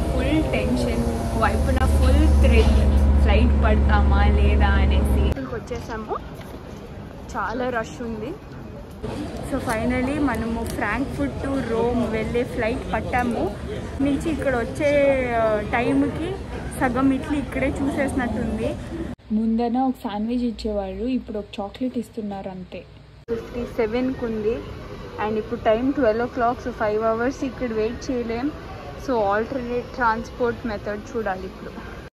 Full tension, వైపున full thrill, flight పడతామా లేదా అనేసి. వచ్చేసాము, చాలా రష్ ఉంది. సో ఫైనలీ మనము ఫ్రాంక్ఫర్ట్ టు రోమ్ వెళ్ళే ఫ్లైట్ పట్టాము. నుంచి ఇక్కడ వచ్చే టైంకి సగం ఇట్లా ఇక్కడే చూసేసినట్టుంది. ముందన ఒక శాండ్విచ్ ఇచ్చేవాళ్ళు, ఇప్పుడు ఒక చాక్లెట్ ఇస్తున్నారు అంతే. 57కి ఉంది అండ్ ఇప్పుడు టైం 12 o'clock. సో 5 hours ఇక్కడ వెయిట్ చేయలేం. సో ఆల్టర్నేట్ ట్రాన్స్పోర్ట్ మెథడ్ చూడాలి ఇప్పుడు.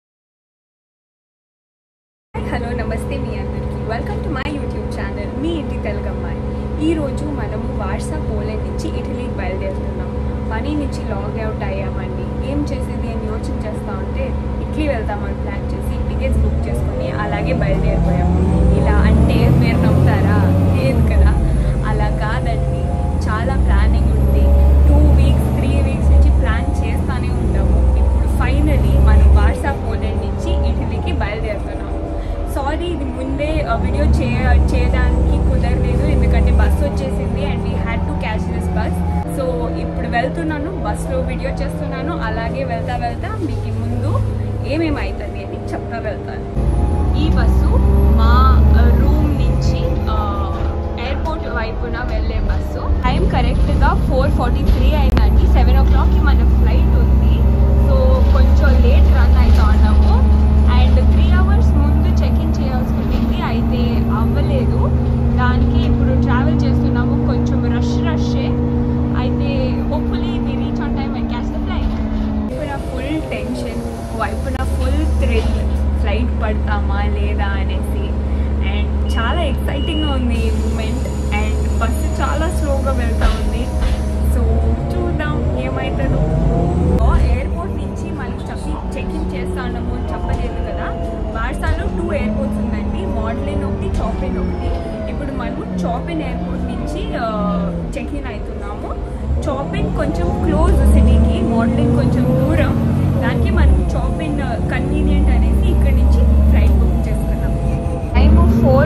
హలో నమస్తే మీ అందరికీ, welcome to my YouTube channel మీ ఇంటి తెలుగు అమ్మాయి. ఈరోజు మనము వార్సా పోలాండ్ నుంచి ఇటలీకి బయలుదేరుతున్నాం. పని నుంచి లాగ్ అవుట్ అయ్యామండి. ఏం చేసేది అని యోచన చేస్తూ ఉంటే ఇటలీ వెళ్తామని ప్లాన్ చేసి టికెట్స్ బుక్ చేసుకొని అలాగే బయలుదేరిపోయాము. ఇలా అంటే మీరు నమ్ముతారా? లేదు కదా, అలా కాదండి. చాలా ప్లానింగ్ ఉంది. 2 weeks 3 weeks నుంచి ప్లాన్ చేస్తూనే ఉంటాము. ఇప్పుడు ఫైనలీ మనం వార్సా పోలాండ్ నుంచి ఇటలీకి బయలుదేరుతున్నాము. సారీ, ఇది ముందే వీడియో చేయడానికి కుదరలేదు, ఎందుకంటే బస్ వచ్చేసింది and we had to catch this bus. So ఇప్పుడు వెళ్తున్నాను, బస్లో వీడియో చేస్తున్నాను. అలాగే వెళ్తా మీకు ముందు ఏమేమి అవుతుంది అని చెప్తా వెళ్తాను. ఈ బస్సు మా రూమ్ నుంచి ఎయిర్పోర్ట్ వైపున వెళ్ళే బస్సు. టైం కరెక్ట్గా 4:43 అయిందండి. 7 o'clockకి మన ఫ్లైట్ ఉంది. సో కొంచెం లేట్ రన్ అవుతా ఉన్నాము అండ్ 3 hours ముందు చెక్ ఇన్ చేయాల్సి ఉంటుంది, అయితే అవ్వలేదు. దానికి ఇప్పుడు ట్రావెల్ చేస్తున్నాము. కొంచెం రష్షే అయితే hopefully we reach on time and catch the flight. వైపున ఫుల్ టెన్షన్, వైపున ఫుల్ థ్రిల్, ఫ్లైట్ పడతామా లేదా అనేసి. అండ్ చాలా ఎక్సైటింగ్గా ఉంది ఈ మూమెంట్. అండ్ బస్సు చాలా స్లోగా వెళ్తూ ఉంది. సో చూద్దాం ఏమవుతుందో. ఎయిర్పోర్ట్ నుంచి మనం చెక్ ఇన్ చేస్తా ఉన్నాము చెప్పలేదు కదా. వార్సాలో 2 airports ఉందండి, మోడలిన్ ఒకటి, చాపిన్ ఒకటి. ఇప్పుడు మనము చాపిన్ ఎయిర్పోర్ట్ నుంచి చెక్ ఇన్ అవుతున్నాము. చాపిన్ కొంచెం క్లోజ్ సిటీకి, మోడలిన్ కొంచెం దూరం. దానికి మనం చాపిన్ కన్వీనియంట్ అనేసి ఇక్కడి నుంచి ఫ్లైట్ బుక్ చేసుకున్నాం. టైము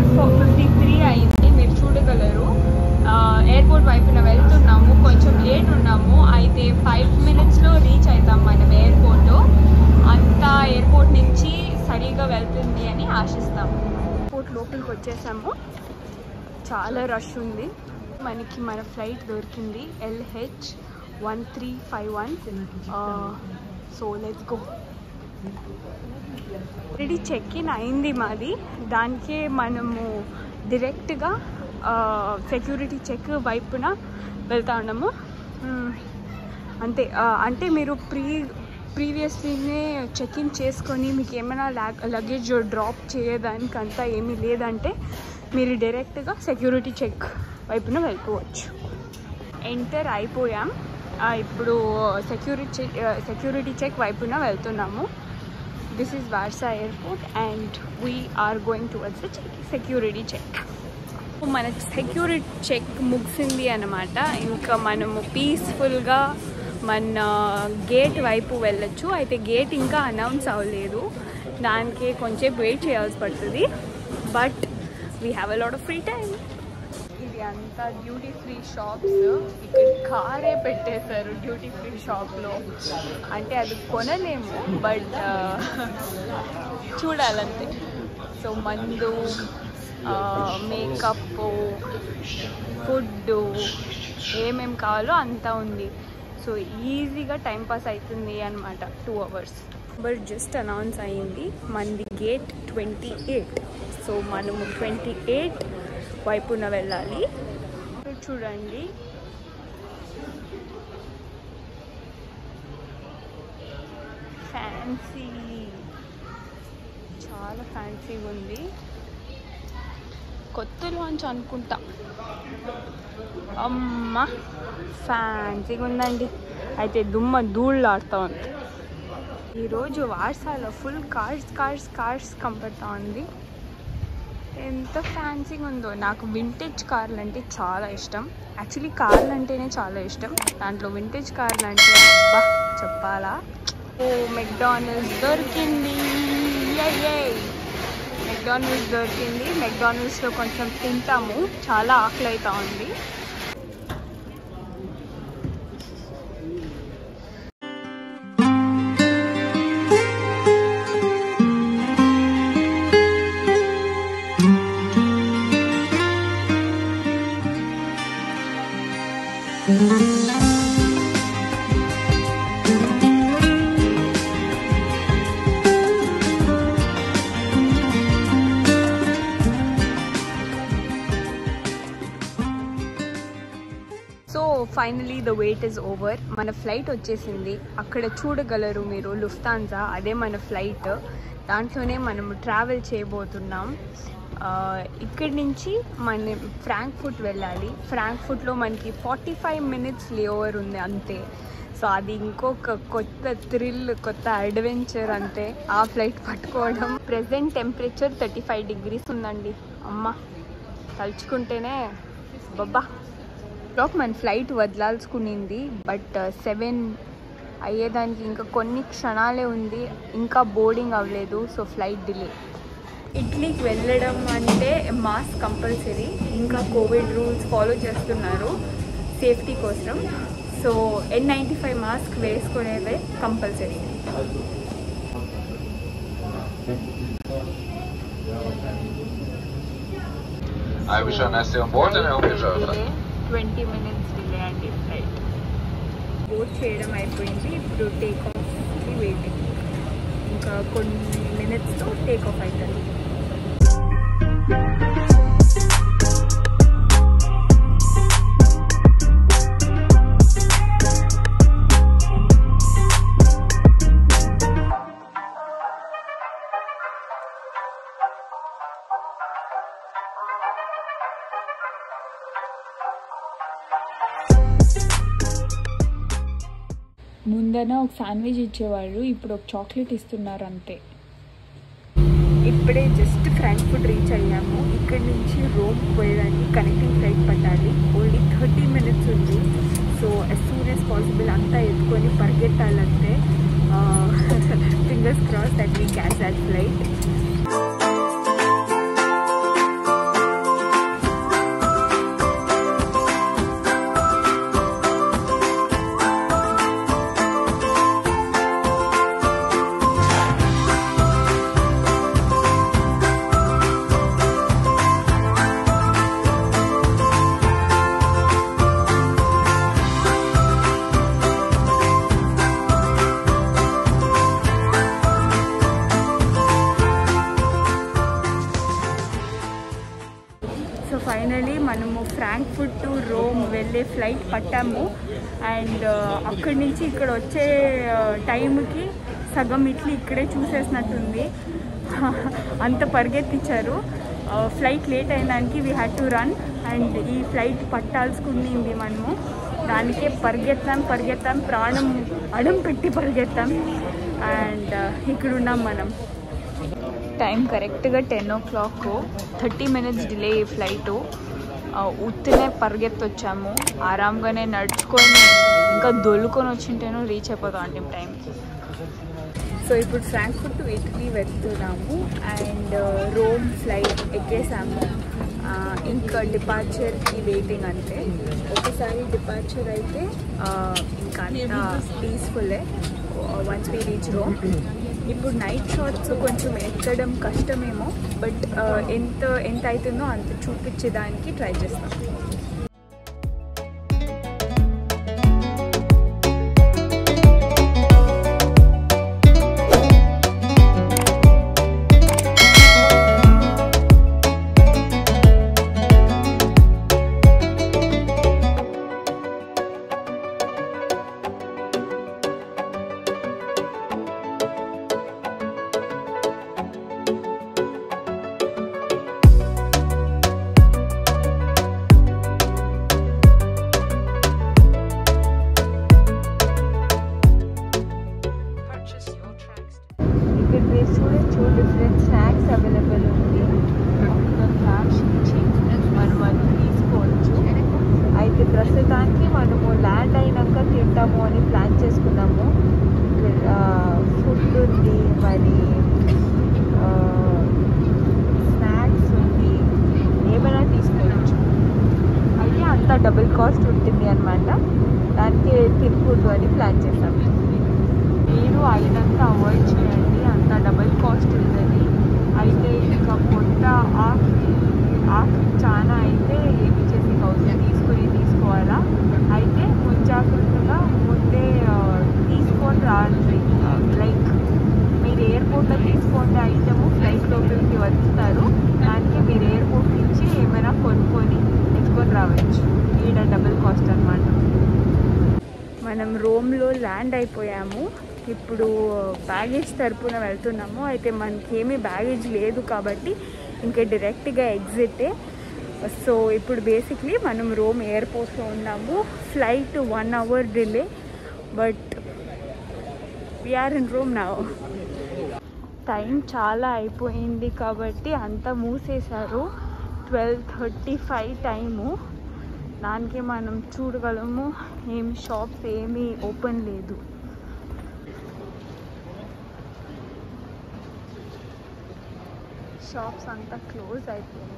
4:53 అయింది, మీరు చూడగలరు. ఎయిర్పోర్ట్ వైపున వెళ్తున్నాము. కొంచెం లేట్ ఉన్నాము, అయితే 5 minutesలో రీచ్ అవుతాం మనం ఎయిర్పోర్ట్. అంతా ఎయిర్పోర్ట్ నుంచి సరిగా వెళ్తుంది అని ఆశిస్తాము. ఎయిర్పోర్ట్ లోపలికి వచ్చేసాము, చాలా రష్ ఉంది. మనకి మన ఫ్లైట్ దొరికింది, LH1351. So let's go. Already check in అయింది మాది. దానికే మనము డైరెక్ట్గా సెక్యూరిటీ చెక్ వైపున వెళ్తా ఉన్నాము అంతే. అంటే మీరు ప్రీవియస్లీనే చెక్ ఇన్ చేసుకొని మీకు ఏమైనా లగేజ్ డ్రాప్ చేయడానికంతా ఏమీ లేదంటే మీరు డైరెక్ట్గా సెక్యూరిటీ చెక్ వైపున వెళ్ళిపోవచ్చు. ఎంటర్ అయిపోయాం. ఇప్పుడు సెక్యూరిటీ చెక్ వైపున వెళ్తున్నాము. This is Warsaw airport and we're going towards the security check. మన సెక్యూరిటీ చెక్ ముగిసింది అన్నమాట. ఇంకా మనము పీస్ఫుల్గా మన గేట్ వైపు వెళ్ళొచ్చు. అయితే గేట్ ఇంకా అనౌన్స్ అవ్వలేదు, దానికి కొంచెం వెయిట్ చేయాల్సి పడుతుంది. But we have a lot of free time. ఇది అంతా డ్యూటీ ఫ్రీ షాప్స్. ఇక్కడ కారే పెట్టేశారు డ్యూటీ ఫ్రీ షాప్లో. అంటే అది కొనలేము, బట్ చూడాలంతే. సో మందు, మేకప్, ఫుడ్, ఏమేమి కావాలో అంతా ఉంది. సో ఈజీగా టైంపాస్ అవుతుంది అనమాట 2 hours. బట్ జస్ట్ అనౌన్స్ అయ్యింది మనది గేట్ 28. సో మనము 28 వైపున వెళ్ళాలి. చూడండి, ఫ్యాన్సీ, చాలా ఫ్యాన్సీగా ఉంది. కొత్త లాంచ్ అనుకుంటా. అమ్మ ఫ్యాన్సీగా ఉందండి. అయితే ధూళ్ళాడుతూ ఉంది. ఈరోజు వార్సాలో ఫుల్ కార్స్ కనపడతా ఉంది. ఎంత ఫ్యాన్సీగా ఉందో. నాకు వింటేజ్ కార్లు అంటే చాలా ఇష్టం. యాక్చువల్లీ కార్లు అంటేనే చాలా ఇష్టం, దాంట్లో వింటేజ్ కార్లు అంటే అబ్బా చెప్పాలా. ఓ మెక్డానల్డ్స్ దొరికింది. మెక్డానల్డ్స్ దొరికింది. మెక్డానల్డ్స్లో కొంచెం తింటాము, చాలా ఆకలి అవుతా ఉంది. The wait is over. మన ఫ్లైట్ వచ్చేసింది. అక్కడ చూడగలరు మీరు లుఫ్తాన్జా, అదే మన ఫ్లైట్. దాంట్లోనే మనము ట్రావెల్ చేయబోతున్నాం. ఇక్కడి నుంచి మనం ఫ్రాంక్ఫర్ట్ వెళ్ళాలి. ఫ్రాంక్ఫర్ట్లో మనకి 45 minutes లేఓవర్ ఉంది అంతే. సో అది ఇంకొక కొత్త థ్రిల్, కొత్త అడ్వెంచర్ అంతే ఆ ఫ్లైట్ పట్టుకోవడం. ప్రెజెంట్ టెంపరేచర్ 35 degrees ఉందండి. అమ్మ తలుచుకుంటేనే బొబ్బా. మన ఫ్లైట్ వదలాల్సుకునింది, బట్ 7 అయ్యేదానికి ఇంకా కొన్ని క్షణాలే ఉంది. ఇంకా బోర్డింగ్ అవ్వలేదు. So flight delay. ఇటలీకి వెళ్ళడం అంటే మాస్క్ కంపల్సరీ. ఇంకా కోవిడ్ రూల్స్ ఫాలో చేస్తున్నారు సేఫ్టీ కోసం. సో N95 మాస్క్ వేసుకునేదే compulsory. Aí vi já nasceu um bot, né? 20 minutes delay అండి ఫ్లైట్. బోర్డ్ చేయడం అయిపోయింది. ఇప్పుడు టేక్ ఆఫ్కి వెయిటింగ్. ఇంకా కొన్ని మినిట్స్లో టేక్ ఆఫ్ అవుతుంది. ముందన ఒక శాండ్విచ్ ఇచ్చేవాళ్ళు, ఇప్పుడు ఒక చాక్లెట్ ఇస్తున్నారు అంతే. ఇప్పుడే జస్ట్ ఫ్రాంక్ఫర్ట్ రీచ్ అయ్యాము. ఇక్కడి నుంచి రోమ్ పోయేదానికి కనెక్టింగ్ ఫ్లైట్ పట్టాలి. ఓన్లీ 30 minutes ఉంది. So as soon as possible అంతా ఎత్తుకొని పరిగెత్తాలంటే. Fingers cross that we catch that flight. Finally మనము ఫ్రాంక్ఫర్ట్ టు రోమ్ వెళ్ళే ఫ్లైట్ పట్టాము. అండ్ అక్కడి నుంచి ఇక్కడ వచ్చే టైంకి సగం ఇట్లీ ఇక్కడే చూసేసినట్టుంది. అంత పరిగెత్తించారు. ఫ్లైట్ లేట్ అయినానికి we had to run. And ఈ ఫ్లైట్ పట్టాల్సుకునింది మనము. దానికే పరిగెత్తాం, ప్రాణం అడం పెట్టి పరిగెత్తాం. అండ్ ఇక్కడ ఉన్నాం మనం. టైం కరెక్ట్గా 10 o'clock. 30 minutes డిలే ఈ ఫ్లైటు. ఉత్తినే పరిగెత్తొచ్చాము. ఆరాంగానే నడుచుకొని ఇంకా దొల్లుకొని వచ్చింటేనో రీచ్ అయిపోతాం అంటే టైంకి. సో ఇప్పుడు ఫ్రాంక్ఫర్ట్ టు ఇటలీ వెళ్తున్నాము. అండ్ రోమ్ ఫ్లైట్ ఎక్కేసాము. ఇంకా డిపార్చర్కి వెయిటింగ్ అంతే. ఒకసారి డిపార్చర్ అయితే ఇంకా అంతా పీస్ఫుల్లే వన్స్ వీ రీచ్ రోమ్. ఇప్పుడు నైట్ షాట్స్ కొంచెం ఎక్కడం కష్టమేమో, బట్ ఎంత అవుతుందో అంత చూపించేదానికి ట్రై చేస్తాం. డిఫరెంట్ స్నాక్స్ అవైలబుల్ ఉంది. మనం అది తీసుకోవచ్చు. అయితే ప్రస్తుతానికి మనము ల్యాండ్ అయినాక తింటాము అని ప్లాన్ చేసుకున్నాము. ఫుడ్ ఉంది, మరి స్నాక్స్ ఉంది, ఏమైనా తీసుకోవచ్చు. అయితే అంతా డబుల్ కాస్ట్ ఉంటుంది అన్నమాట. దానికి తినకూడదు అని ప్లాన్ చేస్తాము. మీరు అయినంత అవాయిడ్ చేయండి, అంత డబుల్ కాస్ట్ ఉంటుంది. అయితే ఇంకా కొత్త ఆకు చాలా అయితే ఏమి చేసి అవుతుంది తీసుకోవాలా. అయితే ముంజాగ్రత్తగా ముందే తీసుకొని రావాలి. లైక్ మీరు ఎయిర్పోర్ట్లో తీసుకునే ఐటము ఫ్లైట్ లోపలికి వస్తారు. దానికి మీరు ఎయిర్పోర్ట్ నుంచి ఏమైనా కొనుక్కొని తెచ్చుకొని రావచ్చు. ఈడ డబుల్ కాస్ట్ అన్నమాట. రోమ్లో ల్యాండ్ అయిపోయాము. ఇప్పుడు బ్యాగేజ్ తరపున వెళ్తున్నాము. అయితే మనకి ఏమీ బ్యాగేజ్ లేదు కాబట్టి ఇంకా డైరెక్ట్గా ఎగ్జిటే. సో ఇప్పుడు బేసిక్లీ మనం రోమ్ ఎయిర్పోర్ట్లో ఉన్నాము. Flight 1 hour delay, but we're in Rome now. Time చాలా అయిపోయింది కాబట్టి అంతా మూసేశారు. 12:35 టైము. దానికి మనం చూడగలము ఏమి షాప్స్ ఏమీ ఓపెన్ లేదు. షాప్స్ అంతా క్లోజ్ అయిపోయింది.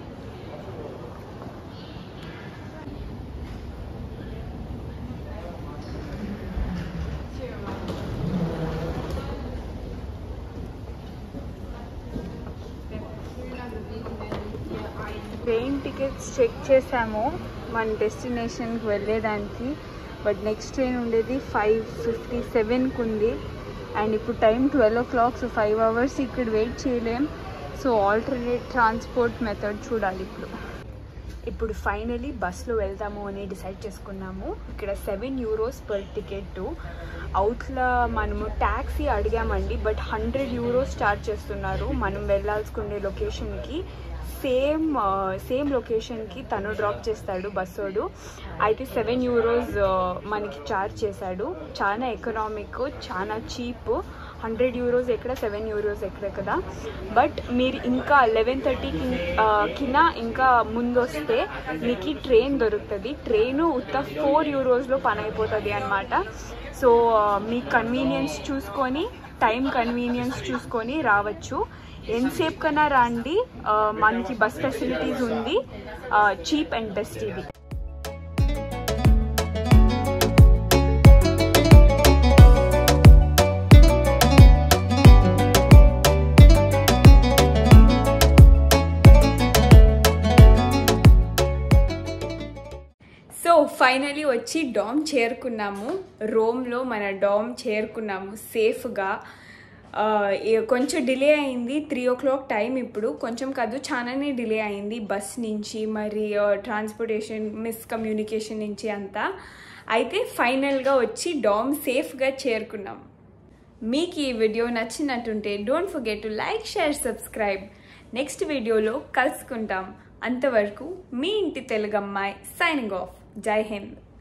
ట్రైన్ టికెట్స్ చెక్ చేసాము మన డెస్టినేషన్కి వెళ్ళేదానికి. బట్ నెక్స్ట్ ట్రైన్ ఉండేది 5:57కి ఉంది. అండ్ ఇప్పుడు టైం 12 o'clock. సో 5 hours ఇక్కడ వెయిట్ చేయలేం. సో ఆల్టర్నేట్ ట్రాన్స్పోర్ట్ మెథడ్ చూడాలి. ఇప్పుడు ఫైనలీ బస్లో వెళ్తాము అని డిసైడ్ చేసుకున్నాము. ఇక్కడ 7 euros పర్ టికెట్. అవుట్లా మనము ట్యాక్సీ అడిగామండి, బట్ 100 euros ఛార్జ్ చేస్తున్నారు మనం వెళ్ళాల్సుకునే లొకేషన్కి. సేమ్ లొకేషన్కి తను డ్రాప్ చేస్తాడు బస్సోడు. అయితే 7 euros మనకి ఛార్జ్ చేశాడు. చాలా ఎకనామిక్, చాలా చీప్. 100 euros ఎక్కడ, 7 euros ఎక్కడ కదా. బట్ మీరు ఇంకా 11:30కి ఇంకా ముందు వస్తే మీకు ట్రైన్ దొరుకుతుంది. ట్రైను ఉత్త 4 euros పని అయిపోతుంది అనమాట. సో మీ కన్వీనియన్స్ చూసుకొని, టైం కన్వీనియన్స్ చూసుకొని రావచ్చు. ఎంతసేపు కన్నా రండి, మనకి బస్ ఫెసిలిటీస్ ఉంది. చీప్ అండ్ బెస్ట్ ఇది. సో ఫైనలీ వచ్చి డామ్ చేరుకున్నాము. రోమ్లో మన డామ్ చేరుకున్నాము సేఫ్గా. కొంచెం డిలే అయింది. 3 o'clock టైం. ఇప్పుడు కొంచెం కాదు, చాలానే డిలే అయింది బస్ నుంచి, మరి ట్రాన్స్పోర్టేషన్ మిస్కమ్యూనికేషన్ నుంచి అంతా. అయితే ఫైనల్గా వచ్చి డామ్ సేఫ్గా చేరుకున్నాం. మీకు ఈ వీడియో నచ్చినట్టుంటే don't forget to like, share, subscribe. Next వీడియోలో కలుసుకుంటాం. అంతవరకు మీ ఇంటి తెలుగమ్మాయి సైనింగ్ ఆఫ్. జై హింద్.